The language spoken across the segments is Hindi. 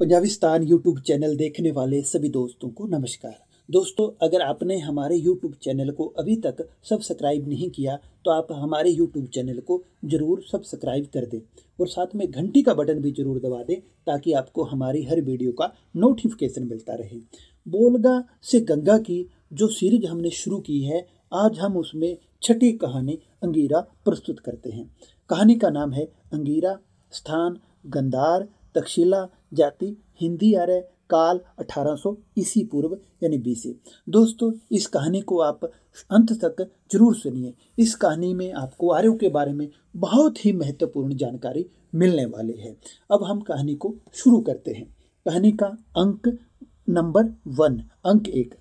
पंजाबिस्तान यूट्यूब चैनल देखने वाले सभी दोस्तों को नमस्कार। दोस्तों, अगर आपने हमारे यूट्यूब चैनल को अभी तक सब्सक्राइब नहीं किया तो आप हमारे यूट्यूब चैनल को ज़रूर सब्सक्राइब कर दें और साथ में घंटी का बटन भी ज़रूर दबा दें ताकि आपको हमारी हर वीडियो का नोटिफिकेशन मिलता रहे। बोलगा से गंगा की जो सीरीज हमने शुरू की है, आज हम उसमें छठी कहानी अंगीरा प्रस्तुत करते हैं। कहानी का नाम है अंगीरा। स्थान गंधार, तक्षशिला, जाति हिंदी आर्य, काल 1800 ईसी पूर्व यानी बीसी। दोस्तों, इस कहानी को आप अंत तक जरूर सुनिए। इस कहानी में आपको आर्यों के बारे में बहुत ही महत्वपूर्ण जानकारी मिलने वाली है। अब हम कहानी को शुरू करते हैं। कहानी का अंक नंबर 1, अंक 1।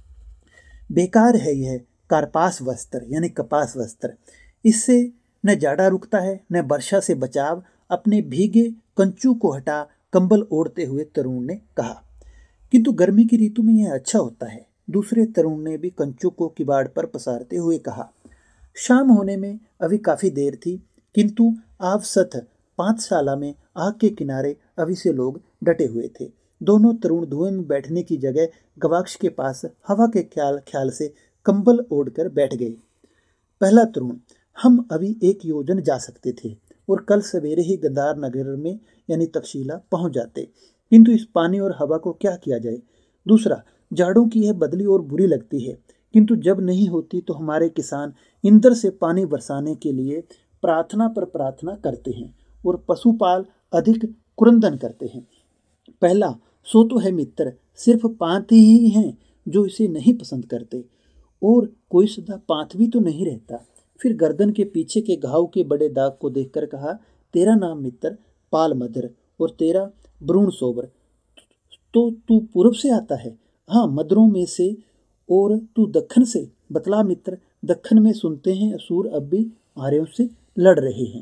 बेकार है यह कार्पास वस्त्र यानी कपास वस्त्र। इससे न जाड़ा रुकता है न वर्षा से बचाव। अपने भीगे कंचू को हटा कंबल ओढ़ते हुए तरुण ने कहा। किंतु गर्मी की ऋतु में यह अच्छा होता है। दूसरे तरुण ने भी कंचू को किवाड़ पर पसारते हुए कहा। शाम होने में अभी काफी देर थी, किंतु आवसथ पाठशाला में आग के किनारे अभी से लोग डटे हुए थे। दोनों तरुण धुएं में बैठने की जगह गवाक्ष के पास हवा के ख्याल से कंबल ओढ़कर बैठ गए। पहला तरुण, हम अभी 1 योजन जा सकते थे और कल सवेरे ही गंधार नगर में यानी तक्षशिला पहुंच जाते, किंतु इस पानी और हवा को क्या किया जाए। दूसरा, जाड़ों की यह बदली और बुरी लगती है, किंतु जब नहीं होती तो हमारे किसान इंद्र से पानी बरसाने के लिए प्रार्थना पर प्रार्थना करते हैं और पशुपाल अधिक क्रंदन करते हैं। पहला, सो तो है मित्र, सिर्फ पांत ही हैं जो इसे नहीं पसंद करते, और कोई सदा पांत भी तो नहीं रहता। फिर गर्दन के पीछे के घाव के बड़े दाग को देखकर कहा, तेरा नाम मित्र पाल मदर और तेरा भ्रूण सोबर, तो तू पूर्व से आता है? हाँ, मदरों में से। और तू दक्खन से? बतला मित्र। दक्खन में सुनते हैं असुर अब भी आर्यों से लड़ रहे हैं।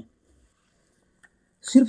सिर्फ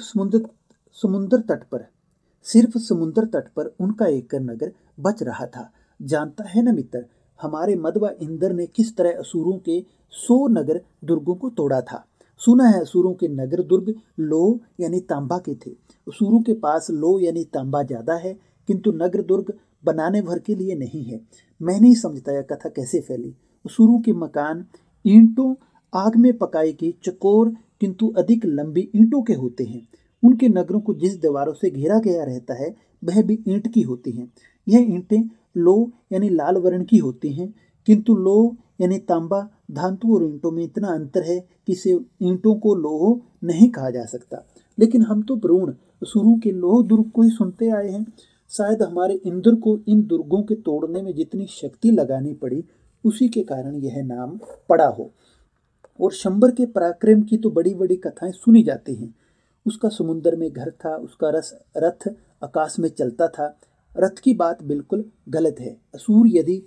समुद्र तट पर उनका एक नगर बच रहा था। जानता है न मित्र, हमारे मदवा इंद्र ने किस तरह असुरों के 100 नगर दुर्गों को तोड़ा था। सुना है असुरों के नगर दुर्ग लो यानी तांबा के थे। असुरों के पास लो यानी तांबा ज्यादा है, किंतु नगर दुर्ग बनाने भर के लिए नहीं है। मैं नहीं समझता यह कथा कैसे फैली। असुरों के मकान ईंटों आग में पकाई की चकोर किंतु अधिक लंबी ईंटों के होते हैं। उनके नगरों को जिस दीवारों से घेरा गया रहता है वह भी ईंट की होती हैं। यह ईंटें लो यानी लाल वर्ण की होती हैं, किंतु लो यानी तांबा धातु और ईंटों में इतना अंतर है कि इसे ईंटों को लोह नहीं कहा जा सकता। लेकिन हम तो भ्रूण असुरों के लोह दुर्ग को ही सुनते आए हैं। शायद हमारे इंद्र को इन दुर्गों के तोड़ने में जितनी शक्ति लगानी पड़ी उसी के कारण यह नाम पड़ा हो। और शंबर के पराक्रम की तो बड़ी बड़ी कथाएं सुनी जाती हैं। उसका समुद्र में घर था, उसका रथ आकाश में चलता था। रथ की बात बिल्कुल गलत है। असुर यदि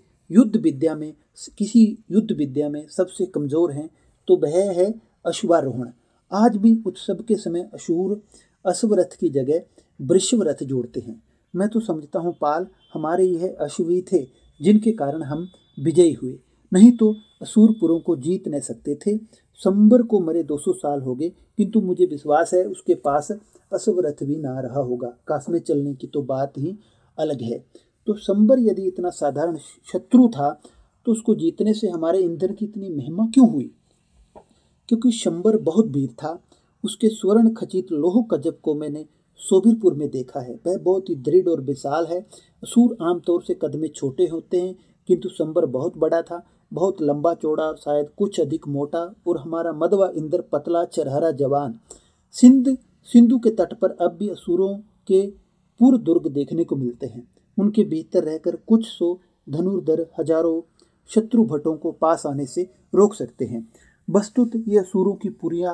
किसी युद्ध विद्या में सबसे कमजोर हैं तो वह है अश्वारोहण। आज भी उत्सव के समय असुर अश्व रथ की जगह वृषभ रथ जोड़ते हैं। मैं तो समझता हूँ पाल, हमारे यह अश्वी थे जिनके कारण हम विजयी हुए, नहीं तो असुरपुरों को जीत न सकते थे। शंबर को मरे 200 साल हो गए, किंतु मुझे विश्वास है उसके पास अश्व रथ भी ना रहा होगा। आकाश में चलने की तो बात ही अलग है। तो शंबर यदि इतना साधारण शत्रु था तो उसको जीतने से हमारे इंद्र की इतनी महिमा क्यों हुई? क्योंकि शंबर बहुत वीर था। उसके स्वर्ण खचित लोह कजप को मैंने सोबिरपुर में देखा है। वह बहुत ही दृढ़ और विशाल है। असुर आमतौर से कद में छोटे होते हैं, किंतु शंबर बहुत बड़ा था, बहुत लंबा चौड़ा और शायद कुछ अधिक मोटा। और हमारा मदवा इंद्र पतला चरहरा जवान। सिंधु के तट पर अब भी असुरों के पूर्व दुर्ग देखने को मिलते हैं। उनके भीतर रहकर कुछ 100 धनुर्धर हजारों शत्रु भटों को पास आने से रोक सकते हैं। वस्तुतः यह असुरों की पुरिया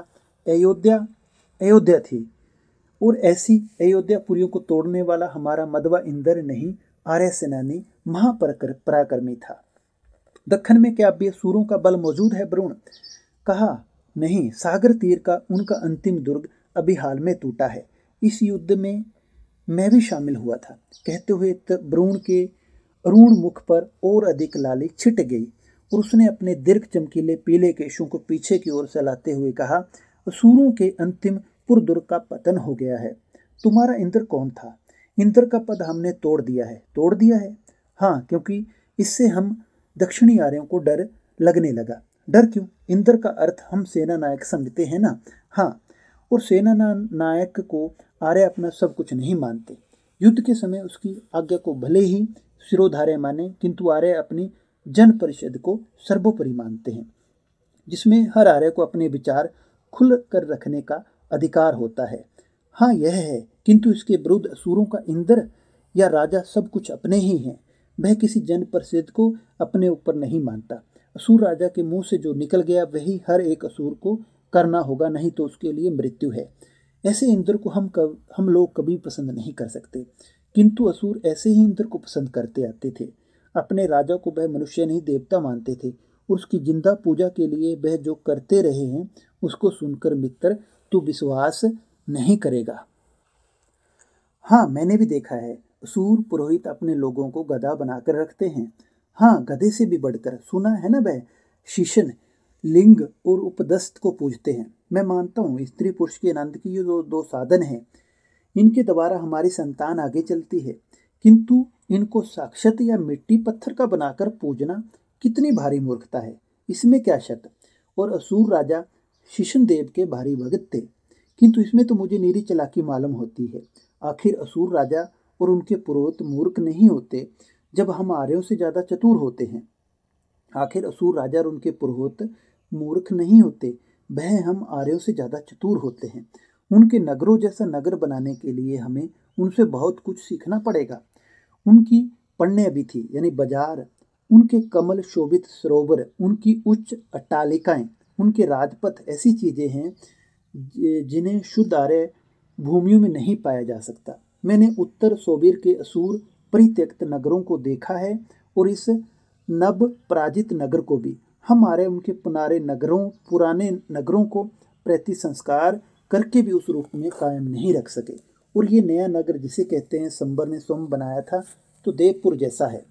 अयोध्या थी, और ऐसी अयोध्यापुरियों को तोड़ने वाला हमारा मदवा इंद्र नहीं, आर्य सेनानी महापराक्रमी था। दक्खन में क्या अभी असुरों का बल मौजूद है? भ्रूण कहा। नहीं, सागर तीर का उनका अंतिम दुर्ग अभी हाल में टूटा है। इस युद्ध में मैं भी शामिल हुआ था। कहते हुए भ्रूण के अरुण मुख पर और अधिक लाली छिट गई और उसने अपने दीर्घ चमकीले पीले केशों को पीछे की ओर चलाते हुए कहा, असुरों के अंतिम पुरदुर्ग का पतन हो गया है। तुम्हारा इंद्र कौन था? इंद्र का पद हमने तोड़ दिया है। तोड़ दिया है? हाँ, क्योंकि इससे हम दक्षिणी आर्यों को डर लगने लगा। डर क्यों? इंद्र का अर्थ हम सेना नायक समझते हैं ना। हाँ, और सेना नायक को आर्य अपना सब कुछ नहीं मानते। युद्ध के समय उसकी आज्ञा को भले ही शिरोधार्य माने, किंतु आर्य अपनी जन परिषद को सर्वोपरि मानते हैं, जिसमें हर आर्य को अपने विचार खुल कर रखने का अधिकार होता है। हाँ, यह है, किंतु इसके विरुद्ध असुरों का इंद्र या राजा सब कुछ अपने ही हैं। वह किसी जन परिषद को अपने ऊपर नहीं मानता। असुर राजा के मुंह से जो निकल गया वही हर एक असुर को करना होगा, नहीं तो उसके लिए मृत्यु है। ऐसे इंद्र को हम लोग कभी पसंद नहीं कर सकते, किंतु असुर ऐसे ही इंद्र को पसंद करते आते थे। अपने राजा को वह मनुष्य नहीं देवता मानते थे। उसकी जिंदा पूजा के लिए वह जो करते रहे हैं उसको सुनकर मित्र तू विश्वास नहीं करेगा। हाँ, मैंने भी देखा है, असुर पुरोहित अपने लोगों को गधा बनाकर रखते हैं। हाँ, गधे से भी बढ़कर, सुना है ना, वह शिशन, लिंग और उपदस्त को पूजते हैं। मैं मानता हूँ स्त्री पुरुष के आनंद की ये दो साधन हैं, इनके द्वारा हमारी संतान आगे चलती है, किंतु इनको साक्षात या मिट्टी पत्थर का बनाकर पूजना कितनी भारी मूर्खता है। इसमें क्या शक। और असुर राजा शिशन देव के भारी भगत थे, किंतु इसमें तो मुझे निरी चालाकी मालूम होती है। आखिर असुर राजा और उनके पुरोहित मूर्ख नहीं होते जब हम आर्यों से ज्यादा चतुर होते हैं। आखिर असुर राजा और उनके पुरोहित मूर्ख नहीं होते, वह हम आर्यों से ज्यादा चतुर होते हैं। उनके नगरों जैसा नगर बनाने के लिए हमें उनसे बहुत कुछ सीखना पड़ेगा। उनकी पण्य विधि यानी बाजार, उनके कमल शोभित सरोवर, उनकी उच्च अट्टालिकाएं, उनके राजपथ ऐसी चीजें हैं जिन्हें शुद्ध आर्य भूमियों में नहीं पाया जा सकता। मैंने उत्तर सोबीर के असुर परित्यक्त नगरों को देखा है और इस नव पराजित नगर को भी। हमारे उनके पुराने नगरों को प्रति संस्कार करके भी उस रूप में कायम नहीं रख सके। और ये नया नगर जिसे कहते हैं संबर ने स्वयं बनाया था, तो देवपुर जैसा है।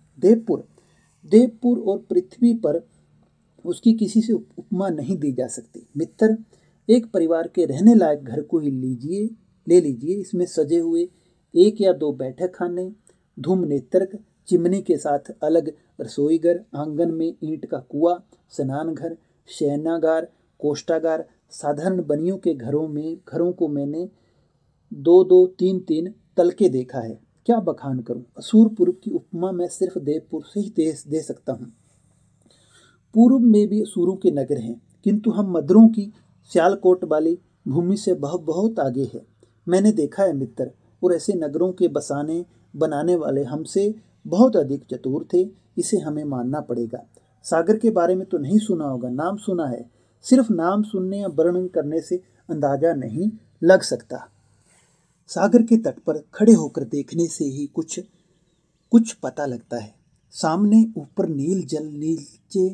देवपुर और पृथ्वी पर उसकी किसी से उपमा नहीं दी जा सकती। मित्र, एक परिवार के रहने लायक घर को ही ले लीजिए। इसमें सजे हुए 1 या 2 बैठक खाने, धूम नेत्रक, चिमनी के साथ अलग रसोईघर, आंगन में ईंट का कुआं, स्नान घर, शयनागार, कोष्ठागार। साधारण बनियों के घरों को मैंने 2-2, 3-3 तलके देखा है। क्या बखान करूं। असुरपुर की उपमा मैं सिर्फ देवपुर से ही दे सकता हूं। पूर्व में भी असुरों के नगर हैं, किंतु हम मद्रों की सियालकोट वाली भूमि से बहुत आगे है। मैंने देखा है मित्र, और ऐसे नगरों के बनाने वाले हमसे बहुत अधिक चतुर थे। इसे हमें मानना पड़ेगा। सागर के बारे में तो नहीं सुना होगा, नाम सुना है। सिर्फ नाम सुनने या वर्णन करने से अंदाजा नहीं लग सकता। सागर के तट पर खड़े होकर देखने से ही कुछ पता लगता है। सामने ऊपर नील जल, नीचे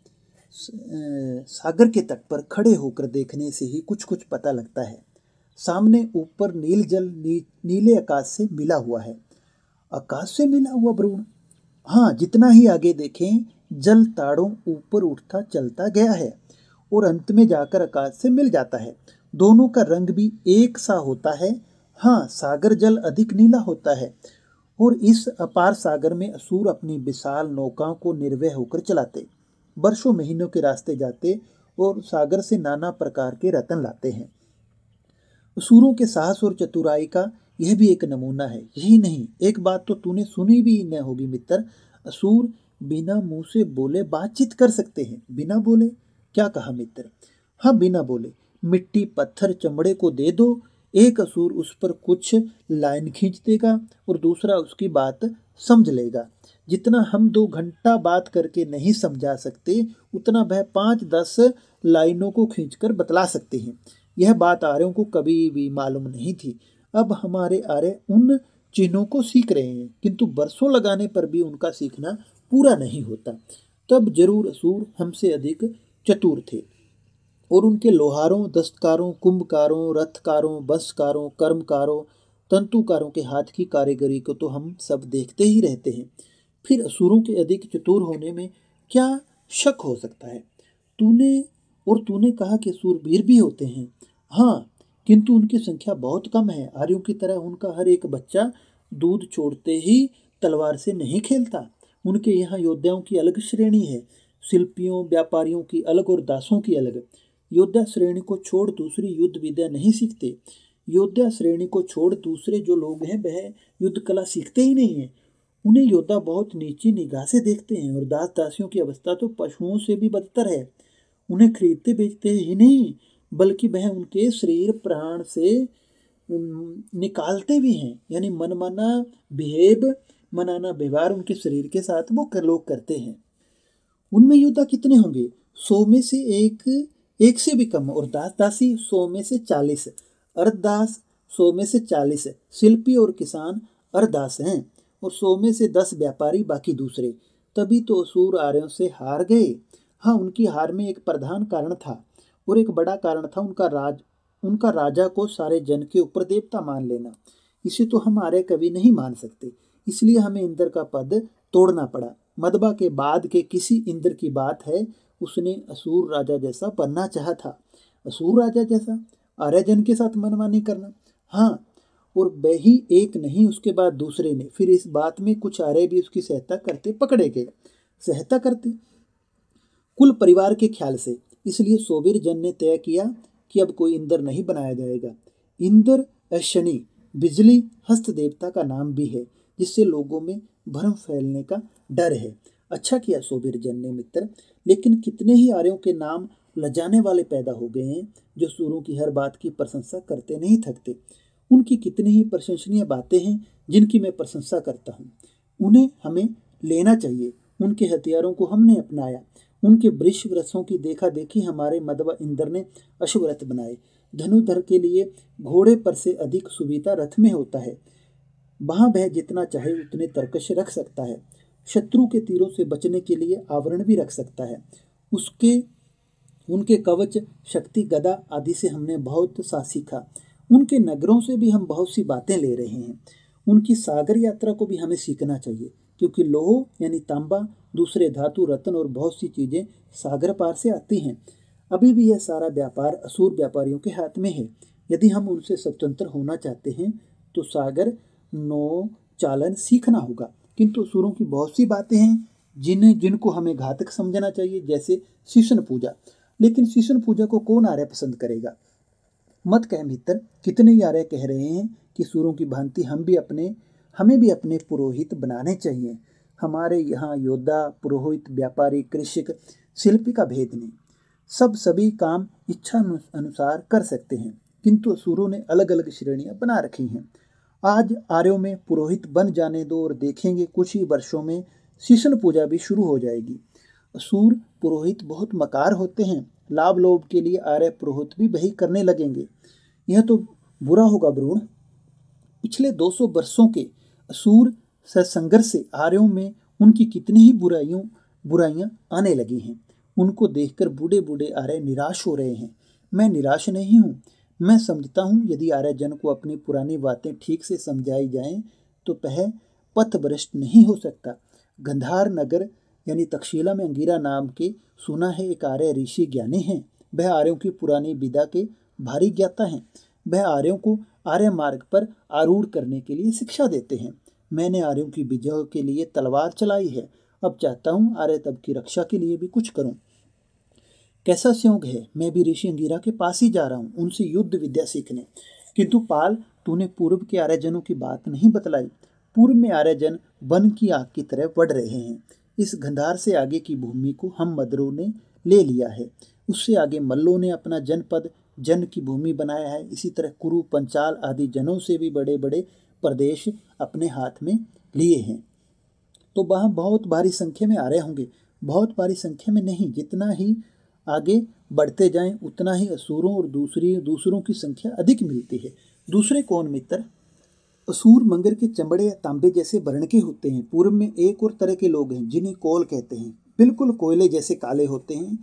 सागर के तट पर खड़े होकर देखने से ही कुछ पता लगता है। सामने ऊपर नील जल नीले आकाश से मिला हुआ है। आकाश से मिला हुआ भ्रूण? हाँ, जितना ही आगे देखें जल ताड़ों ऊपर उठता चलता गया है और अंत में जाकर आकाश से मिल जाता है। दोनों का रंग भी एक सा होता है। हाँ, सागर जल अधिक नीला होता है और इस अपार सागर में असुर अपनी विशाल नौकाओं को निर्भय होकर चलाते, वर्षों महीनों के रास्ते जाते और सागर से नाना प्रकार के रत्न लाते हैं। असुरों के साहस और चतुराई का यह भी एक नमूना है। यही नहीं, एक बात तो तूने सुनी भी न होगी मित्र, असुर बिना मुंह से बोले बातचीत कर सकते हैं। बिना बोले? क्या कहा मित्र? हाँ, बिना बोले। मिट्टी पत्थर चमड़े को दे दो, एक असुर उस पर कुछ लाइन खींच देगा और दूसरा उसकी बात समझ लेगा। जितना हम 2 घंटा बात करके नहीं समझा सकते, उतना वह 5-10 लाइनों को खींचकर बतला सकते हैं। यह बात आर्यों को कभी भी मालूम नहीं थी। अब हमारे आर्य उन चिन्हों को सीख रहे हैं, किंतु बरसों लगाने पर भी उनका सीखना पूरा नहीं होता। तब जरूर असुर हमसे अधिक चतुर थे और उनके लोहारों, दस्तकारों, कुंभकारों, रथकारों, बसकारों, कर्मकारों, तंतुकारों के हाथ की कारीगरी को तो हम सब देखते ही रहते हैं। फिर असुरों के अधिक चतुर होने में क्या शक हो सकता है। तूने कहा कि सूरवीर भी होते हैं। हाँ, किंतु उनकी संख्या बहुत कम है। आर्यों की तरह उनका हर एक बच्चा दूध छोड़ते ही तलवार से नहीं खेलता। उनके यहाँ योद्धाओं की अलग श्रेणी है, शिल्पियों व्यापारियों की अलग और दासों की अलग। योद्धा श्रेणी को छोड़ दूसरी युद्ध विद्या नहीं सीखते। योद्धा श्रेणी को छोड़ दूसरे जो लोग हैं वह युद्ध कला सीखते ही नहीं है। उन्हें योद्धा बहुत नीची निगाह से देखते हैं और दास दासियों की अवस्था तो पशुओं से भी बदतर है। उन्हें खरीदते बेचते ही नहीं बल्कि वह उनके शरीर प्राण से निकालते भी हैं। यानी मनाना व्यवहार उनके शरीर के साथ वो लोग करते हैं। उनमें योद्धा कितने होंगे? 100 में से एक से भी कम। और दास दासी 100 में से 40, अर्धदास 100 में से 40, शिल्पी और किसान अर्धदास हैं और 100 में से 10 व्यापारी, बाकी दूसरे। तभी तो असुर आर्यों से हार गए। हाँ, उनकी हार में एक प्रधान कारण था और एक बड़ा कारण था उनका राजा को सारे जन के ऊपर देवता मान लेना। इसे तो हम आर्य कभी नहीं मान सकते, इसलिए हमें इंद्र का पद तोड़ना पड़ा। मदबा के बाद के किसी इंद्र की बात है, उसने असुर राजा जैसा बनना चाहा था। असुर राजा जैसा आर्य जन के साथ मनमानी करना। हाँ, और वही एक नहीं, उसके बाद दूसरे ने। फिर इस बात में कुछ आर्य भी उसकी सहायता करते पकड़े गए। सहायता करते कुल परिवार के ख्याल से। इसलिए सोबिर जन ने तय किया कि अब कोई इंद्र नहीं बनाया जाएगा। इंद्र शनि बिजली हस्त देवता का नाम भी है, जिससे लोगों में भ्रम फैलने का डर है। अच्छा किया सोबिर जन ने मित्र, लेकिन कितने ही आर्यों के नाम लजाने वाले पैदा हो गए हैं जो सूरों की हर बात की प्रशंसा करते नहीं थकते। उनकी कितनी ही प्रशंसनीय बातें हैं जिनकी मैं प्रशंसा करता हूँ। उन्हें हमें लेना चाहिए। उनके हथियारों को हमने अपनाया। उनके वृक्ष व्रतों की देखा देखी हमारे मदवा इंद्र ने अश्वरथ बनाए। धनुधर के लिए घोड़े पर से अधिक सुविधा रथ में होता है। वहां वह जितना चाहे उतने तरकश रख सकता है। शत्रु के तीरों से बचने के लिए आवरण भी रख सकता है। उनके कवच, शक्ति, गदा आदि से हमने बहुत सा सीखा। उनके नगरों से भी हम बहुत सी बातें ले रहे हैं। उनकी सागर यात्रा को भी हमें सीखना चाहिए, क्योंकि लोह यानी तांबा, दूसरे धातु, रत्न और बहुत सी चीजें सागर पार से आती हैं। अभी भी यह सारा व्यापार असुर व्यापारियों के हाथ में है। यदि हम उनसे स्वतंत्र होना चाहते हैं तो सागर नौ चालन सीखना होगा। किंतु असुरों की बहुत सी बातें हैं जिनको हमें घातक समझना चाहिए, जैसे शिशन पूजा। लेकिन शिशन पूजा को कौन आर्य पसंद करेगा? मत कह मित्र, कितने ही आर्य कह रहे हैं कि सूरों की भांति हमें भी अपने पुरोहित बनाने चाहिए। हमारे यहाँ योद्धा, पुरोहित, व्यापारी, कृषक, शिल्पी का भेद नहीं। सब सभी काम इच्छा अनुसार कर सकते हैं, किंतु असुरों ने अलग अलग श्रेणियां बना रखी हैं। आज आर्यों में पुरोहित बन जाने दो और देखेंगे कुछ ही वर्षों में शिशन पूजा भी शुरू हो जाएगी। असुर पुरोहित बहुत मकार होते हैं। लाभ लोभ के लिए आर्य पुरोहित भी वही करने लगेंगे। यह तो बुरा होगा भ्रूण। पिछले 200 वर्षों के असुर संघर्ष से आर्यों में उनकी कितनी ही बुराइयां आने लगी हैं। उनको देखकर बूढ़े बूढ़े आर्य निराश हो रहे हैं। मैं निराश नहीं हूँ। मैं समझता हूँ यदि आर्य जन को अपनी पुरानी बातें ठीक से समझाई जाएं तो वह पथभ्रष्ट नहीं हो सकता। गंधार नगर यानी तक्षशिला में अंगिरा नाम के सुना है एक आर्य ऋषि ज्ञानी हैं। वह आर्यों की पुरानी विदा के भारी ज्ञाता हैं। वह आर्यों को आर्य मार्ग पर आरूढ़ करने के लिए शिक्षा देते हैं। मैंने आर्यों की विजय के लिए तलवार चलाई है। अब चाहता हूँ आर्य तब की रक्षा के लिए भी कुछ करूँ। कैसा संयोग है, मैं भी ऋषि अंगिरा के पास ही जा रहा हूँ, उनसे युद्ध विद्या सीखने। किंतु पाल, तूने पूर्व के आर्यजनों की बात नहीं बतलाई। पूर्व में आर्यजन वन की आग की तरह बढ़ रहे हैं। इस गंधार से आगे की भूमि को हम मदरों ने ले लिया है। उससे आगे मल्लों ने अपना जनपद, जन की भूमि बनाया है। इसी तरह कुरु, पंचाल आदि जनों से भी बड़े बड़े प्रदेश अपने हाथ में लिए हैं। तो वहाँ बहुत भारी संख्या में आर्य होंगे। बहुत भारी संख्या में नहीं, जितना ही आगे बढ़ते जाएं उतना ही असुरों और दूसरों की संख्या अधिक मिलती है। दूसरे कौन मित्र? असुर मंगर के चमड़े या तांबे जैसे वर्ण के होते हैं। पूर्व में एक और तरह के लोग हैं जिन्हें कोल कहते हैं। बिल्कुल कोयले जैसे काले होते हैं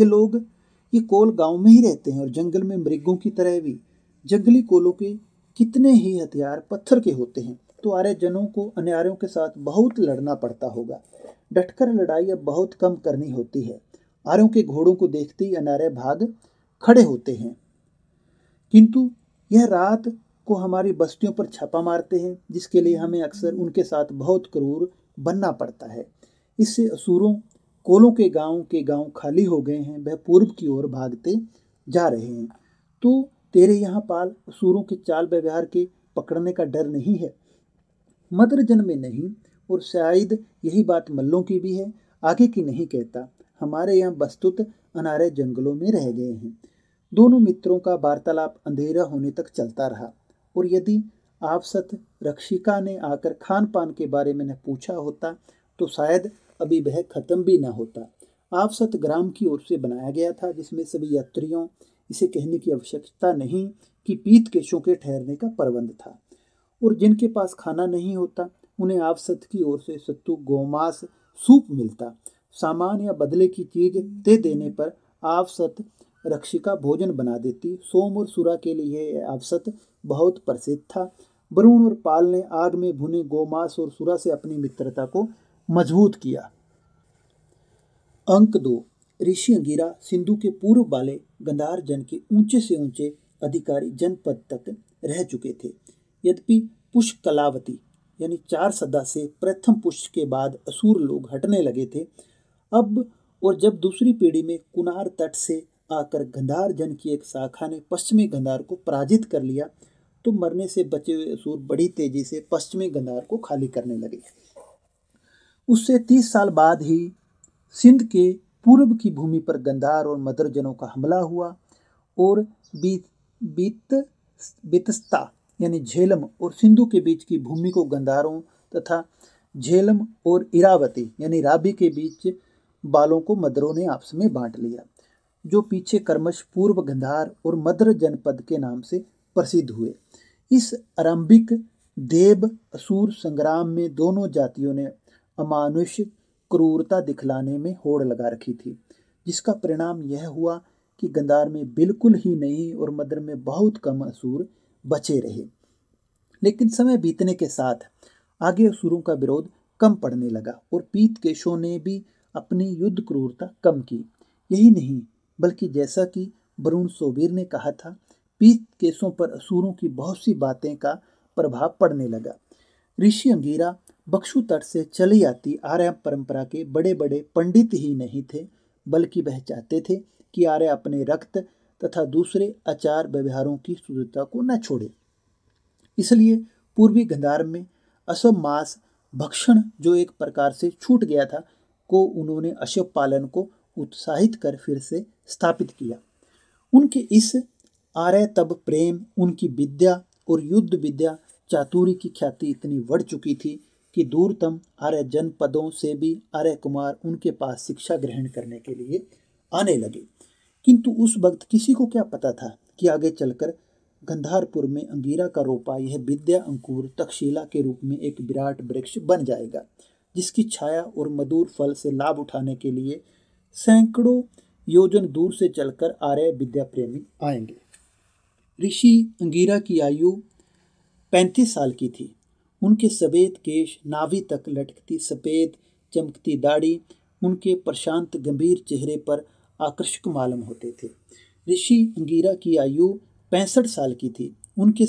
ये कोल गांव में ही रहते हैं और जंगल में मृगों की तरह भी। जंगली कोलों के कितने ही हथियार पत्थर के होते हैं। तो आर्य जनों को अन्यार्यों के साथ बहुत लड़ना पड़ता होगा। डटकर लड़ाई अब बहुत कम करनी होती है। आर्यों के घोड़ों को देखते ही अनार्य भाग खड़े होते हैं। किंतु यह रात को हमारी बस्तियों पर छापा मारते हैं, जिसके लिए हमें अक्सर उनके साथ बहुत क्रूर बनना पड़ता है। इससे असुरों कोलों के गांव खाली हो गए हैं, वह पूर्व की ओर भागते जा रहे हैं। तो तेरे यहाँ पाल असुरों के चाल व्यवहार के पकड़ने का डर नहीं है? मद्रजन में नहीं, और शायद यही बात मल्लों की भी है, आगे की नहीं कहता। हमारे यहाँ बस्तुत अनारे जंगलों में रह गए हैं। दोनों मित्रों का वार्तालाप अंधेरा होने तक चलता रहा, और यदि आपसत रक्षिका ने आकर खान पान के बारे में न पूछा होता तो शायद अभी वह खत्म भी न होता। आपसत ग्राम की ओर से बनाया गया था, जिसमें सभी यात्रियों, इसे कहने की आवश्यकता नहीं कि पीत केशों के ठहरने का प्रबंध था, और जिनके पास खाना नहीं होता उन्हें आपसत की ओर से सत्तू, गोमांस, सूप मिलता। सामान या बदले की चीज दे देने पर आपसत रक्षिका भोजन बना देती। सोम और सुरा के लिए यह आपसत बहुत प्रसिद्ध था। वरुण और पाल ने आग में भुने गोमांस और सुरा से अपनी मित्रता को मजबूत किया। अंक 2। ऋषि अंगिरा सिंधु के पूर्व वाले गंधार जन के ऊंचे से ऊंचे अधिकारी जनपद तक रह चुके थे। यद्यपि पुष्कलावती यानी 4 सदा से प्रथम पुष्य के बाद असुर लोग हटने लगे थे, अब और जब दूसरी पीढ़ी में कुनार तट से आकर गंधार जन की एक शाखा ने पश्चिमी गंधार को पराजित कर लिया, तो मरने से बचे हुए असुर बड़ी तेजी से पश्चिमी गंधार को खाली करने लगे। उससे 30 साल बाद ही सिंध के पूर्व की भूमि पर गंधार और मदरजनों का हमला हुआ, और बितस्ता यानी झेलम और सिंधु के बीच की भूमि को गंधारों तथा झेलम और इरावती यानी राबी के बीच बालों को मदरों ने आपस में बांट लिया, जो पीछे क्रमश पूर्व गंधार और मद्र जनपद के नाम से प्रसिद्ध हुए। इस आरंभिक देव असुर संग्राम में दोनों जातियों ने अमानुष क्रूरता दिखलाने में होड़ लगा रखी थी, जिसका परिणाम यह हुआ कि गंधार में बिल्कुल ही नहीं और मद्र में बहुत कम असुर बचे रहे। लेकिन समय बीतने के साथ आगे असुरों का विरोध कम पड़ने लगा, और पीत केशों ने भी अपनी युद्ध क्रूरता कम की। यही नहीं, बल्कि जैसा कि वरुण सोबीर ने कहा था, पीत केशों पर असुरों की बहुत सी बातें का प्रभाव पड़ने लगा। ऋषि अंगिरा बक्षु तट से चली आती आर्य परंपरा के बड़े बड़े पंडित ही नहीं थे, बल्कि वह चाहते थे कि आर्य अपने रक्त तथा दूसरे आचार व्यवहारों की शुद्धता को न छोड़े। इसलिए पूर्वी गंधार में असम मांस भक्षण, जो एक प्रकार से छूट गया था, को उन्होंने अशव पालन को उत्साहित कर फिर से स्थापित किया। उनके इस आर्य तब प्रेम, उनकी विद्या और युद्ध विद्या चातुरी की ख्याति इतनी बढ़ चुकी थी कि दूरतम आर्य जनपदों से भी आर्य कुमार उनके पास शिक्षा ग्रहण करने के लिए आने लगे। किंतु उस वक्त किसी को क्या पता था कि आगे चलकर गंधारपुर में अंगिरा का रोपा यह विद्या अंकुर तक्षशिला के रूप में एक विराट वृक्ष बन जाएगा, जिसकी छाया और मधुर फल से लाभ उठाने के लिए सैकड़ों योजन दूर से चलकर आर्य विद्या प्रेमी आएंगे। ऋषि अंगिरा की आयु 35 साल की थी। उनके सफेद केश, नाभि तक लटकती सफेद चमकती दाढ़ी उनके प्रशांत गंभीर चेहरे पर आकर्षक मालूम होते थे। ऋषि अंगिरा की आयु 65 साल की थी। उनके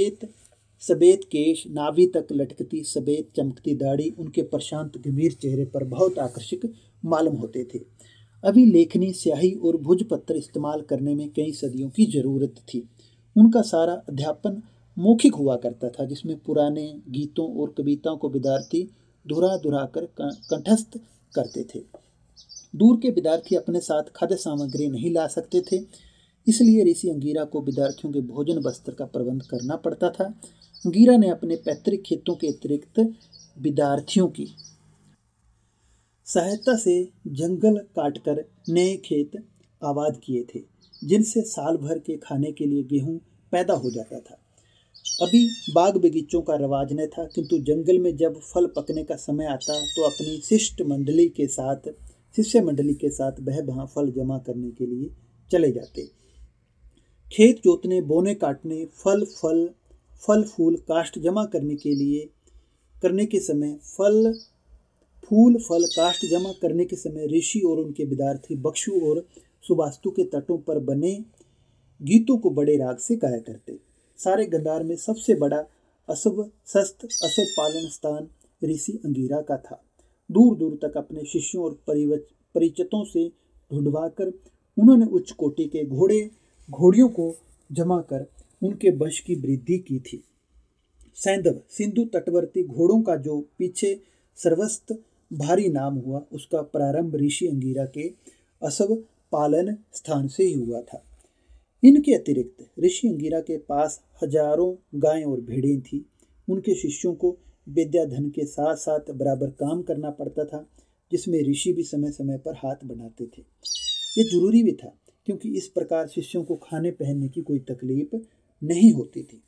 सफेद केश, नाभि तक लटकती सफेद चमकती दाढ़ी उनके प्रशांत गंभीर चेहरे पर बहुत आकर्षक मालूम होते थे। अभी लेखनी, स्याही और भुजपत्र इस्तेमाल करने में कई सदियों की जरूरत थी। उनका सारा अध्यापन मौखिक हुआ करता था, जिसमें पुराने गीतों और कविताओं को विद्यार्थी दोहरा दोहरा कर कंठस्थ करते थे। दूर के विद्यार्थी अपने साथ खाद्य सामग्री नहीं ला सकते थे, इसलिए ऋषि अंगिरा को विद्यार्थियों के भोजन वस्त्र का प्रबंध करना पड़ता था। अंगिरा ने अपने पैतृक खेतों के अतिरिक्त विद्यार्थियों की सहायता से जंगल काटकर नए खेत आबाद किए थे, जिनसे साल भर के खाने के लिए गेहूं पैदा हो जाता था। अभी बाग बगीचों का रवाज न था, किंतु जंगल में जब फल पकने का समय आता तो अपनी शिष्य मंडली के साथ वह वहाँ फल जमा करने के लिए चले जाते। खेत जोतने, बोने, काटने, फल फूल काष्ठ जमा करने के समय ऋषि और उनके विद्यार्थी बक्षु और सुबास्तु के तटों पर बने गीतों को बड़े राग से गाया करते। सारे गंधार में सबसे बड़ा असव पालन स्थान ऋषि अंगिरा का था। दूर दूर तक अपने शिष्यों और परिचितों से ढूंढवाकर उन्होंने उच्च कोटि के घोड़ियों को जमा कर उनके वंश की वृद्धि की थी। सैंधव सिंधु तटवर्ती घोड़ों का जो पीछे सर्वस्व भारी नाम हुआ, उसका प्रारंभ ऋषि अंगिरा के असव पालन स्थान से ही हुआ था। इनके अतिरिक्त ऋषि अंगिरा के पास हजारों गायें और भेड़ें थी। उनके शिष्यों को विद्याधन के साथ साथ बराबर काम करना पड़ता था, जिसमें ऋषि भी समय समय पर हाथ बढ़ाते थे। ये जरूरी भी था, क्योंकि इस प्रकार शिष्यों को खाने पहनने की कोई तकलीफ नहीं होती थी।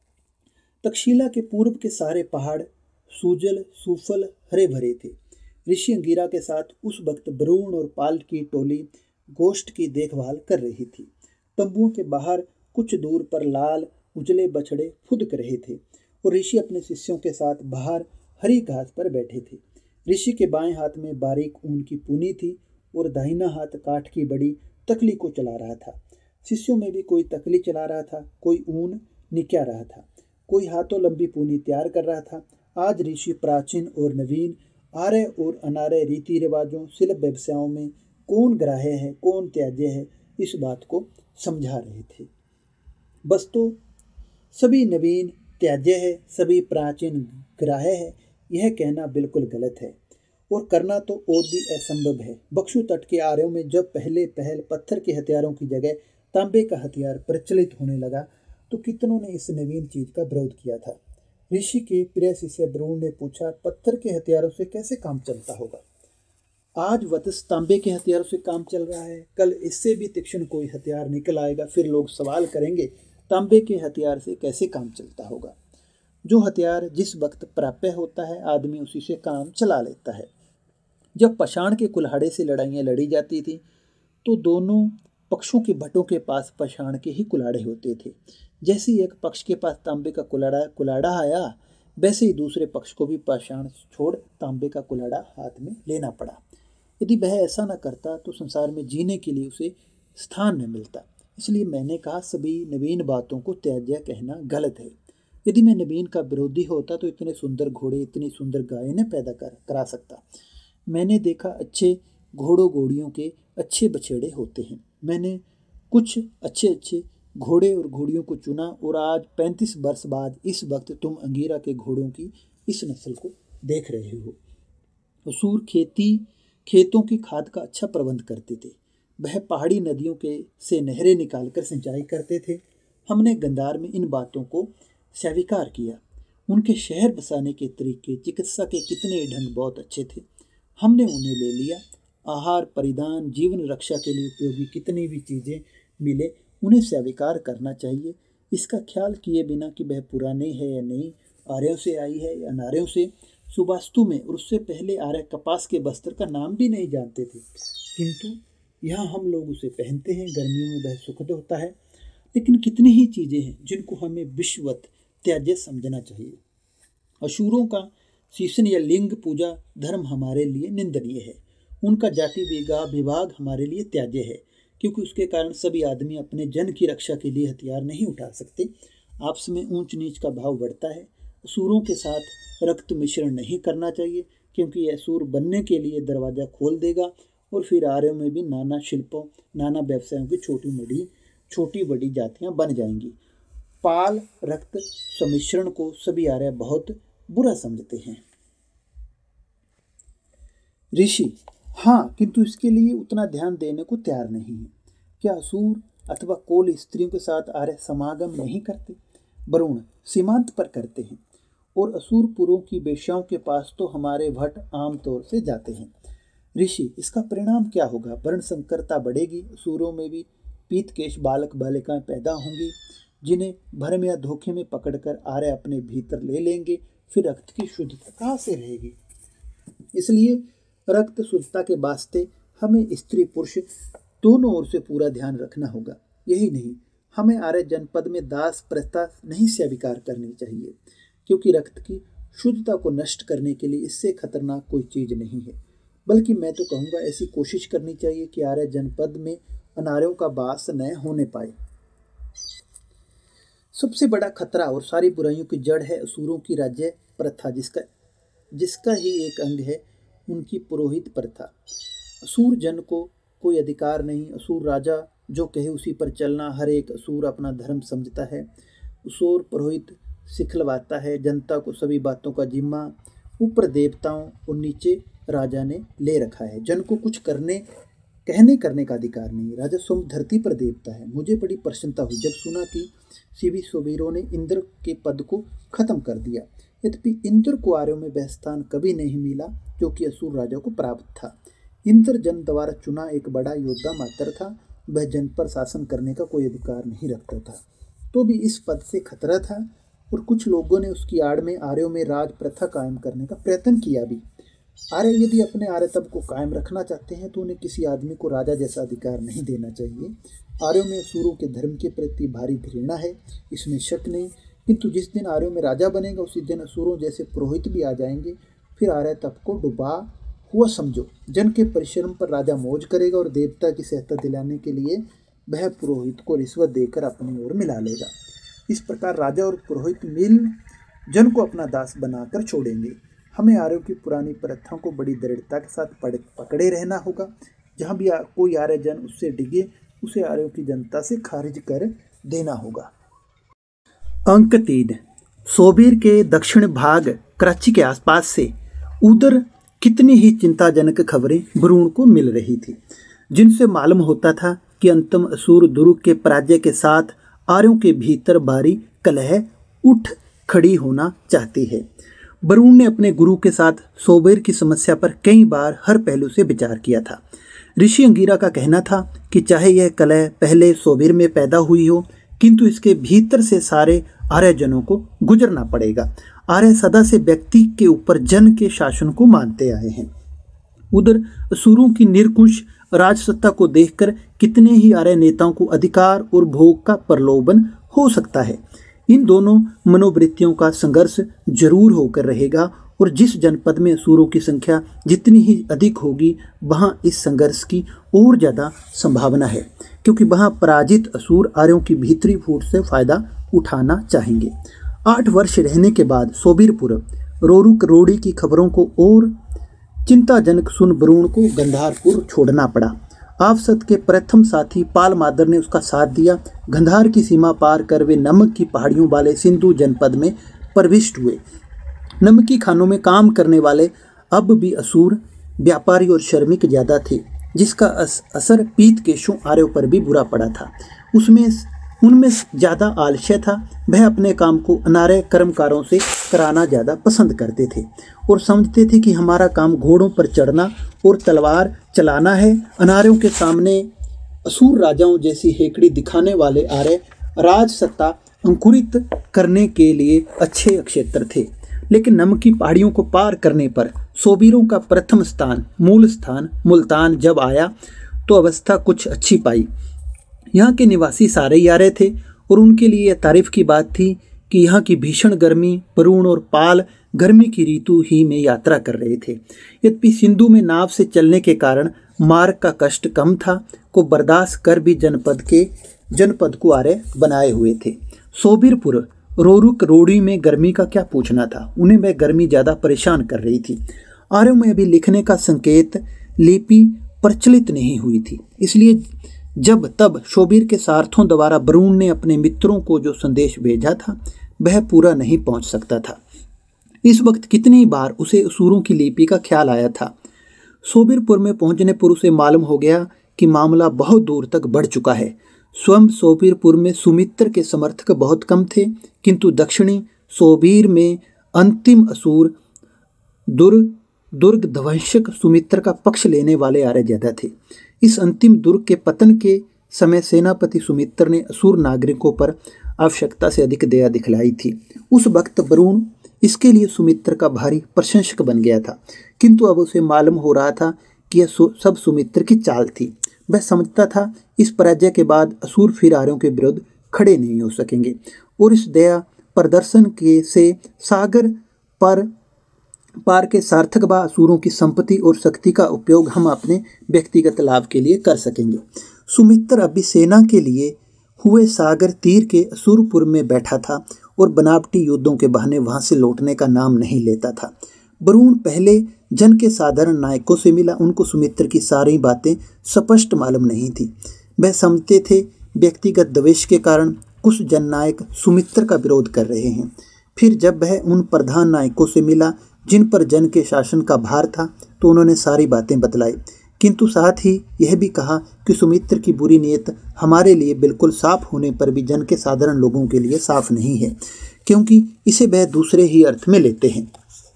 तक्षशिला के पूर्व के सारे पहाड़ सूजल सूफल हरे भरे थे। ऋषि अंगिरा के साथ उस वक्त वरुण और पाल की टोली गोष्ठ की देखभाल कर रही थी। तंबुओं के बाहर कुछ दूर पर लाल उजले बछड़े फुदक रहे थे और ऋषि अपने शिष्यों के साथ बाहर हरी घास पर बैठे थे। ऋषि के बाएं हाथ में बारीक ऊन की पूनी थी और दाहिना हाथ काठ की बड़ी तकली को चला रहा था। शिष्यों में भी कोई तकली चला रहा था, कोई ऊन निक्या रहा था, कोई हाथों लंबी पूनी तैयार कर रहा था। आज ऋषि प्राचीन और नवीन, आर्य और अनार्य रीति रिवाजों, शिल्प व्यवसायों में कौन ग्राह्य है कौन त्याज्य है, इस बात को समझा रहे थे। बस तो सभी नवीन त्याज्य है, सभी प्राचीन ग्राह्य है, यह कहना बिल्कुल गलत है और करना तो और भी असंभव है। बक्सू तट के आर्यों में जब पहल पत्थर के हथियारों की जगह तांबे का हथियार प्रचलित होने लगा, तो कितनों ने इस नवीन चीज का विरोध किया था। ऋषि के प्रिय शिष्य वरुण ने पूछा, पत्थर के हथियारों से कैसे काम चलता होगा? आज वत्स तांबे के हथियारों से काम चल रहा है, कल इससे भी तीक्ष्ण कोई हथियार निकल आएगा, फिर लोग सवाल करेंगे तांबे के हथियार से कैसे काम चलता होगा। जो हथियार जिस वक्त प्राप्य होता है, आदमी उसी से काम चला लेता है। जब पाषाण के कुल्हाड़े से लड़ाइयाँ लड़ी जाती थी, तो दोनों पक्षों के भट्टों के पास पाषाण के ही कुल्हाड़े होते थे। जैसे ही एक पक्ष के पास तांबे का कुल्हाड़ा आया, वैसे ही दूसरे पक्ष को भी पाषाण छोड़ तांबे का कुल्हाड़ा हाथ में लेना पड़ा। यदि वह ऐसा न करता तो संसार में जीने के लिए उसे स्थान न मिलता। इसलिए मैंने कहा, सभी नवीन बातों को त्याज्य कहना गलत है। यदि मैं नवीन का विरोधी होता तो इतने सुंदर घोड़े, इतनी सुंदर गायें न पैदा करा सकता। मैंने देखा अच्छे घोड़ों घोड़ियों के अच्छे बछेड़े होते हैं। मैंने कुछ अच्छे घोड़े और घोड़ियों को चुना और आज 35 वर्ष बाद इस वक्त तुम अंगिरा के घोड़ों की इस नस्ल को देख रहे हो। असुर खेतों की खाद का अच्छा प्रबंध करते थे। वह पहाड़ी नदियों से नहरें निकालकर सिंचाई करते थे। हमने गंधार में इन बातों को स्वीकार किया। उनके शहर बसाने के तरीके, चिकित्सा के कितने ढंग बहुत अच्छे थे, हमने उन्हें ले लिया। आहार, परिधान, जीवन रक्षा के लिए उपयोगी कितनी भी चीज़ें मिले, उन्हें स्वीकार करना चाहिए, इसका ख्याल किए बिना कि वह पुरानी है या नहीं, आर्यों से आई है या अनार्यों से। सुवास्तु में और उससे पहले आर्य कपास के वस्त्र का नाम भी नहीं जानते थे, किंतु यहाँ हम लोग उसे पहनते हैं। गर्मियों में वह सुखद होता है। लेकिन कितनी ही चीज़ें हैं जिनको हमें विश्ववत त्याज्य समझना चाहिए। असुरों का शीशन या लिंग पूजा धर्म हमारे लिए निंदनीय है। उनका जाति विभाग हमारे लिए त्याज्य है, क्योंकि उसके कारण सभी आदमी अपने जन की रक्षा के लिए हथियार नहीं उठा सकते। आपस में ऊंच नीच का भाव बढ़ता है। असुरों के साथ रक्त मिश्रण नहीं करना चाहिए, क्योंकि यह असुर बनने के लिए दरवाज़ा खोल देगा और फिर आर्यों में भी नाना शिल्पों, नाना व्यवसायों की छोटी बड़ी जातियां बन जाएंगी। पाल रक्त सम्मिश्रण को सभी आर्य बहुत बुरा समझते हैं। ऋषि, हाँ, किंतु इसके लिए उतना ध्यान देने को तैयार नहीं है। क्या असुर अथवा कोल स्त्रियों के साथ आर्य समागम नहीं करते? वरुण, सीमांत पर करते हैं, और असुरपुरों की वेश्याओं के पास तो हमारे भट्ट आमतौर से जाते हैं। ऋषि, इसका परिणाम क्या होगा? वर्ण संकरता बढ़ेगी। असुरों में भी पीतकेश बालक बालिकाएं पैदा होंगी, जिन्हें भ्रम या धोखे में पकड़कर आर्य अपने भीतर ले लेंगे। फिर रक्त की शुद्धता कहाँ से रहेगी? इसलिए रक्त शुद्धता के वास्ते हमें स्त्री पुरुष दोनों ओर से पूरा ध्यान रखना होगा। यही नहीं, हमें आर्य जनपद में दास प्रथा नहीं स्वीकार करनी चाहिए, क्योंकि रक्त की शुद्धता को नष्ट करने के लिए इससे खतरनाक कोई चीज नहीं है। बल्कि मैं तो कहूँगा, ऐसी कोशिश करनी चाहिए कि आर्य जनपद में अनार्यों का वास न होने पाए। सबसे बड़ा खतरा और सारी बुराइयों की जड़ है असुरों की राज्य प्रथा, जिसका ही एक अंग है उनकी पुरोहित प्रथा। असुर जन को कोई अधिकार नहीं, असुर राजा जो कहे उसी पर चलना हर एक असुर अपना धर्म समझता है। असुर पुरोहित सिखलवाता है जनता को सभी बातों का जिम्मा ऊपर देवताओं और नीचे राजा ने ले रखा है। जन को कुछ कहने करने का अधिकार नहीं। राजा स्वयं धरती पर देवता है। मुझे बड़ी प्रसन्नता हुई जब सुना कि शिवी सोबीरों ने इंद्र के पद को खत्म कर दिया। यद्यपि इंद्र को आर्यों में वह स्थान कभी नहीं मिला जो कि असुर राजा को प्राप्त था। इंद्र जन द्वारा चुना एक बड़ा योद्धा मात्र था। वह जन पर शासन करने का कोई अधिकार नहीं रखता था, तो भी इस पद से खतरा था और कुछ लोगों ने उसकी आड़ में आर्यों में राज प्रथा कायम करने का प्रयत्न किया भी। आर्य यदि अपने आर्यतब को कायम रखना चाहते हैं तो उन्हें किसी आदमी को राजा जैसा अधिकार नहीं देना चाहिए। आर्यों में असुरों के धर्म के प्रति भारी घृणा है, इसमें शक नहीं, किंतु जिस दिन आर्यों में राजा बनेगा उसी दिन असुरों जैसे पुरोहित भी आ जाएंगे। फिर आर्यतब को डुबा हुआ समझो। जन के परिश्रम पर राजा मौज करेगा और देवता की सहायता दिलाने के लिए वह पुरोहित को रिश्वत देकर अपनी ओर मिला लेगा। इस प्रकार राजा और पुरोहित मिल जन को अपना दास बनाकर छोड़ेंगे। हमें आर्यों की पुरानी प्रथाओं को बड़ी दृढ़ता के साथ पकड़े रहना होगा। जहाँ भी कोई आर्य जन उससे डिगे उसे आर्यों की जनता से खारिज कर देना होगा। अंक 3। सोबीर के दक्षिण भाग कराची के आसपास से उधर कितनी ही चिंताजनक खबरें भ्रूण को मिल रही थी, जिनसे मालूम होता था कि अंतम असुर दुर्ग के पराजय के साथ आर्यों के भीतर भारी कलह उठ खड़ी होना चाहती है। वरुण ने अपने गुरु के साथ सोबीर की समस्या पर कई बार हर पहलू से विचार किया था। ऋषि अंगिरा का कहना था कि चाहे यह कलह पहले सोबीर में पैदा हुई हो, किंतु इसके भीतर से सारे आर्यजनों को गुजरना पड़ेगा। आर्य सदा से व्यक्ति के ऊपर जन के शासन को मानते आए हैं। उधर असुरों की निरंकुश राजसत्ता को देखकर कितने ही आर्य नेताओं को अधिकार और भोग का प्रलोभन हो सकता है। इन दोनों मनोवृत्तियों का संघर्ष जरूर होकर रहेगा और जिस जनपद में असुरों की संख्या जितनी ही अधिक होगी वहां इस संघर्ष की और ज़्यादा संभावना है, क्योंकि वहां पराजित असुर आर्यों की भीतरी फूट से फायदा उठाना चाहेंगे। 8 वर्ष रहने के बाद सोबीरपुर रोरुक रोड़ी की खबरों को और चिंताजनक सुन वरुण को गंधारपुर छोड़ना पड़ा। आवसत के प्रथम साथी पाल मादर ने उसका साथ दिया। गंधार की सीमा पार कर वे नमक की पहाड़ियों वाले सिंधु जनपद में प्रविष्ट हुए। नमकी खानों में काम करने वाले अब भी असुर व्यापारी और श्रमिक ज़्यादा थे, जिसका असर पीत केशों आर्यों पर भी बुरा पड़ा था। उनमें ज़्यादा आलस्य था। वह अपने काम को अनार्य कर्मकारों से कराना ज़्यादा पसंद करते थे और समझते थे कि हमारा काम घोड़ों पर चढ़ना और तलवार चलाना है। अनार्यों के सामने असुर राजाओं जैसी हेकड़ी दिखाने वाले आर्य राज सत्ता अंकुरित करने के लिए अच्छे अक्षेत्र थे। लेकिन नमकी पहाड़ियों को पार करने पर सोबीरों का प्रथम स्थान मूल स्थान मुल्तान जब आया तो अवस्था कुछ अच्छी पाई। यहाँ के निवासी सारे ही आर्य थे और उनके लिए यह तारीफ की बात थी कि यहाँ की भीषण गर्मी वरुण और पाल गर्मी की ऋतु ही में यात्रा कर रहे थे। यद्यपि सिंधु में नाव से चलने के कारण मार्ग का कष्ट कम था, को बर्दाश्त कर भी जनपद को आर्य बनाए हुए थे। सोबीरपुर रोरुक रोड़ी में गर्मी का क्या पूछना था, उन्हें वह गर्मी ज़्यादा परेशान कर रही थी। आर्यों में अभी लिखने का संकेत लिपि प्रचलित नहीं हुई थी, इसलिए जब तब सोबीर के सारथों द्वारा वरुण ने अपने मित्रों को जो संदेश भेजा था वह पूरा नहीं पहुंच सकता था। इस वक्त कितनी बार उसे असुरों की लिपि का ख्याल आया था। सोबीरपुर में पहुंचने पर उसे मालूम हो गया कि मामला बहुत दूर तक बढ़ चुका है। स्वयं सोबीरपुर में सुमित्र के समर्थक बहुत कम थे, किंतु दक्षिणी सोबीर में अंतिम असुर दुर्ग ध्वंसक सुमित्र का पक्ष लेने वाले आर्य ज्यादा थे। इस अंतिम दुर्ग के पतन के समय सेनापति सुमित्र ने असुर नागरिकों पर आवश्यकता से अधिक दया दिखलाई थी। उस वक्त वरुण इसके लिए सुमित्र का भारी प्रशंसक बन गया था, किंतु अब उसे मालूम हो रहा था कि यह सब सुमित्र की चाल थी। वह समझता था इस पराजय के बाद असुर फिर आर्यों के विरुद्ध खड़े नहीं हो सकेंगे और इस दया प्रदर्शन के से सागर पार के सार्थक व असुरों की संपत्ति और शक्ति का उपयोग हम अपने व्यक्तिगत लाभ के लिए कर सकेंगे। सुमित्र अभी सेना के लिए हुए सागर तीर के असुरपुर में बैठा था और बनावटी युद्धों के बहाने वहां से लौटने का नाम नहीं लेता था। वरुण पहले जन के साधारण नायकों से मिला। उनको सुमित्र की सारी बातें स्पष्ट मालूम नहीं थी। वह समझते थे व्यक्तिगत द्वेष के कारण कुछ जननायक सुमित्र का विरोध कर रहे हैं। फिर जब वह उन प्रधान नायकों से मिला जिन पर जन के शासन का भार था तो उन्होंने सारी बातें बतलाई, किंतु साथ ही यह भी कहा कि सुमित्र की बुरी नीयत हमारे लिए बिल्कुल साफ होने पर भी जन के साधारण लोगों के लिए साफ नहीं है, क्योंकि इसे वह दूसरे ही अर्थ में लेते हैं।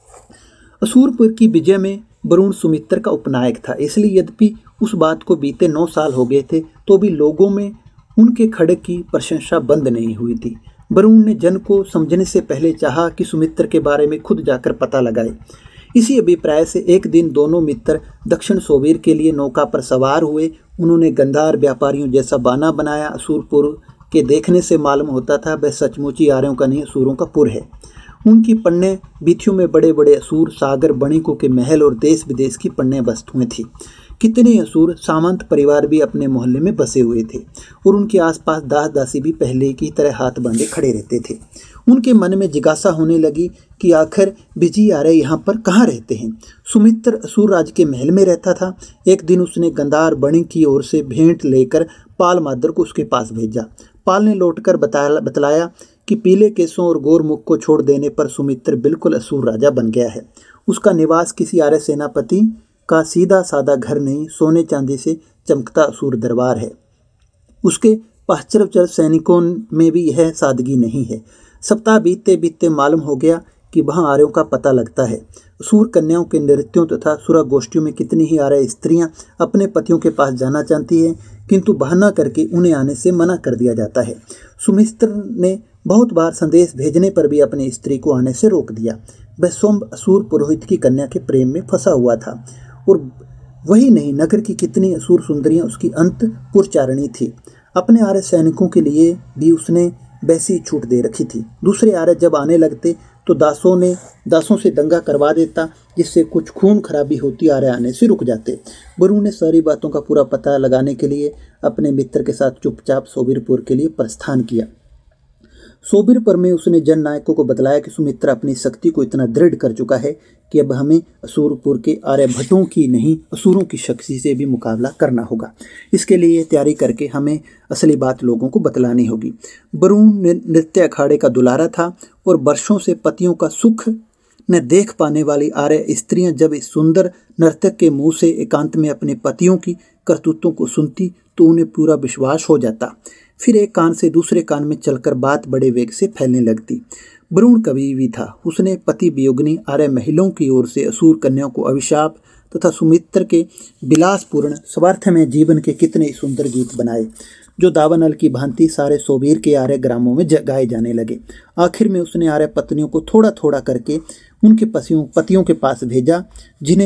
असुरपुर की विजय में वरुण सुमित्र का उपनायक था, इसलिए यद्यपि उस बात को बीते 9 साल हो गए थे तो भी लोगों में उनके खड़ग की प्रशंसा बंद नहीं हुई थी। वरुण ने जन को समझने से पहले चाहा कि सुमित्र के बारे में खुद जाकर पता लगाए। इसी अभिप्राय से एक दिन दोनों मित्र दक्षिण सोबीर के लिए नौका पर सवार हुए। उन्होंने गंधार व्यापारियों जैसा बाना बनाया। असुरपुर के देखने से मालूम होता था वह सचमुच ही आर्यों का नहीं असुरों का पुर है। उनकी पन्ने बीथियों में बड़े बड़े असुर, सागर, वणिकों के महल और देश विदेश की पन्ने वस्तुएं थी। कितने असुर सामंत परिवार भी अपने मोहल्ले में बसे हुए थे और उनके आसपास दास दासी भी पहले की तरह हाथ बांधे खड़े रहते थे। उनके मन में जिज्ञासा होने लगी कि आखिर बिजी आर्य यहाँ पर कहाँ रहते हैं। सुमित्र असुर राज के महल में रहता था। एक दिन उसने गंधार वणिक की ओर से भेंट लेकर पाल मादर को उसके पास भेजा। पाल ने लौटकर बतलाया कि पीले केसों और गोरमुख को छोड़ देने पर सुमित्र बिल्कुल असुर राजा बन गया है। उसका निवास किसी आर्य सेनापति का सीधा साधा घर नहीं, सोने चांदी से चमकता असुर दरबार है। उसके पाश्चर्य सैनिकों में भी यह सादगी नहीं है। सप्ताह बीतते बीतते मालूम हो गया कि वहाँ आर्यों का पता लगता है। सूर कन्याओं के नृत्यों तथा सुरा गोष्ठियों में कितनी ही आर्य स्त्रियां अपने पतियों के पास जाना चाहती हैं, किंतु बहाना करके उन्हें आने से मना कर दिया जाता है। सुमित्र ने बहुत बार संदेश भेजने पर भी अपनी स्त्री को आने से रोक दिया। वह स्वयं असुर पुरोहित की कन्या के प्रेम में फंसा हुआ था और वही नहीं, नगर की कितनी असुर सुंदरियां उसकी अंतपुरचारिणी थी। अपने आर्य सैनिकों के लिए भी उसने वैसी छूट दे रखी थी। दूसरे आर्य जब आने लगते तो दासों से दंगा करवा देता, जिससे कुछ खून खराबी होती आर्य आने से रुक जाते। वरुण ने सारी बातों का पूरा पता लगाने के लिए अपने मित्र के साथ चुपचाप सोबीरपुर के लिए प्रस्थान किया। सोबीरपुर में उसने जन नायकों को बतलाया कि सुमित्र अपनी शक्ति को इतना दृढ़ कर चुका है कि अब हमें असुरपुर के आर्यभट्टों की नहीं, असुरों की शक्ति से भी मुकाबला करना होगा। इसके लिए तैयारी करके हमें असली बात लोगों को बतलानी होगी। वरुण नृत्य अखाड़े का दुलारा था और वर्षों से पतियों का सुख न देख पाने वाली आर्य स्त्रियां जब इस सुंदर नर्तक के मुंह से एकांत में अपने पतियों की करतूतों को सुनती तो उन्हें पूरा विश्वास हो जाता। फिर एक कान से दूसरे कान में चलकर बात बड़े वेग से फैलने लगती। वरुण कवि भी था। उसने पति वियोगिनी आर्य महिलाओं की ओर से असुर कन्याओं को अभिशाप तथा सुमित्र के विलासपूर्ण स्वार्थमय जीवन के कितने सुंदर गीत बनाए, जो दावानल की भांति सारे सोबीर के आर्य ग्रामों में गाए जाने लगे। आखिर में उसने आर्य पत्नियों को थोड़ा थोड़ा करके उनके पतियों के पास भेजा, जिन्हें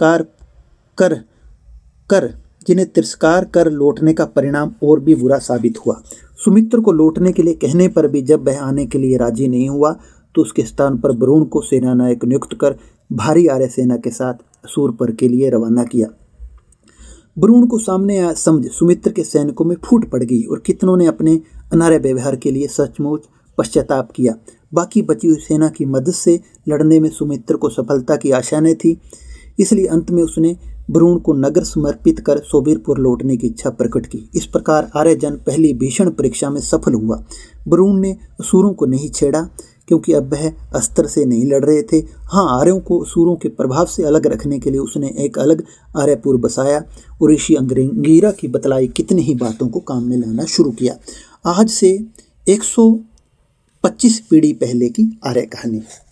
तिरस्कार कर लौटने का परिणाम और भी बुरा साबित हुआ। सुमित्र को लौटने के लिए कहने पर भी जब वह आने के लिए राजी नहीं हुआ तो उसके स्थान पर वरुण को सेनानायक नियुक्त कर भारी आर्य सेना के साथ असुरपुर के लिए रवाना किया। वरुण को सामने समझ सुमित्र के सैनिकों में फूट पड़ गई और कितनों ने अपने अनार्य व्यवहार के लिए सचमुच पश्चाताप किया। बाकी बची हुई सेना की मदद से लड़ने में सुमित्र को सफलता की आशा न थी, इसलिए अंत में उसने वरुण को नगर समर्पित कर सोबीरपुर लौटने की इच्छा प्रकट की। इस प्रकार आर्यजन पहली भीषण परीक्षा में सफल हुआ। वरुण ने असुरों को नहीं छेड़ा, क्योंकि अब वह अस्त्र से नहीं लड़ रहे थे। हाँ, आर्यों को असुरों के प्रभाव से अलग रखने के लिए उसने एक अलग आर्यपुर बसाया और ऋषि अंगिरा की बतलाई कितनी ही बातों को काम में लाना शुरू किया। आज से 125 पीढ़ी पहले की आर्य कहानी।